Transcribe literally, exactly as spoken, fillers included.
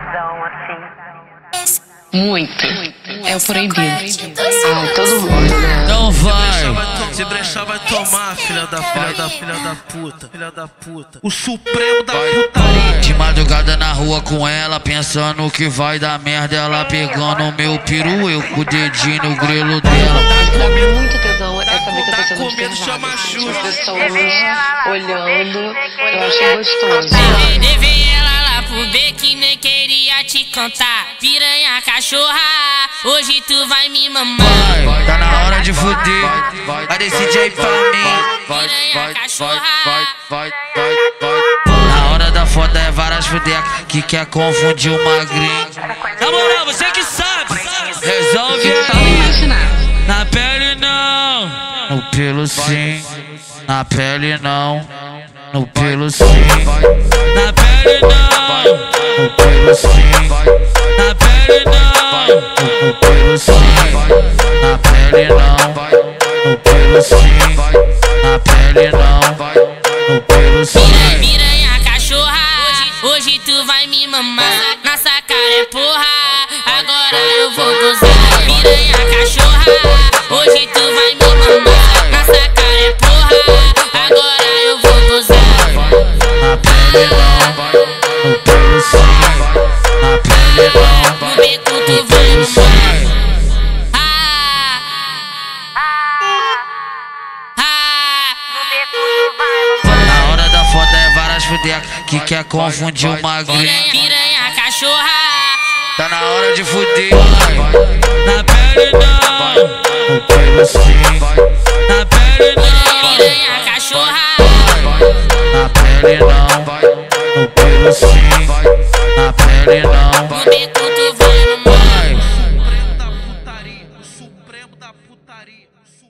paredão assim. Muito. É o proibido. Ah, todo mundo, né? Não vai. Se brechar vai tomar, filha da filha da filha da puta, filha da puta. O supremo da putaria. De madrugada na rua com ela, pensando que vai dar merda. Ela pegando o meu peru, eu com o dedinho no grelo dela. Dá muito tesão é saber que eu tô sendo comendo, chama observada. Xuxa. As pessoas olhando, eu acho gostoso. Levei ela lá pro beco, nem queria te contar. Piranha cachorra, hoje tu vai me mamar. Vai, tá na hora de fuder. Vai decidir aí pra mim. Vai, Piranha cachorra, vai, vai, vai. Na hora da foda é várias fudecas que quer confundir o magrinho. Na moral, você que sabe. Resolve Só imaginar. na pele não, no pelo sim. Na pele não, no pelo sim. Na pele não, no pelo sim. Na pele não, no pelo sim. Na pele não, no pelo sim. Na pele não, no pelo sim. piranha cachorra, hoje, hoje tu vai me mamar. Nossa cara é porra, agora eu vou gozar. Piranha cachorra, hoje tu vai me mamar. Nossa cara é porra, agora eu vou gozar. Na pele não, no pelo sim. Na pele não, No beco tu vai no sim. Ah, ah, Na hora da foda é várias fudecas que quer confundir o magrinho. piranha, piranha cachorra, Tá na hora de fuder. Na pele não, no pelo sim. Na pele não, piranha cachorra. na pele não, no pelo sim. Na pele não, No beco tu vai mamar. Supremo da putaria, o supremo da putaria.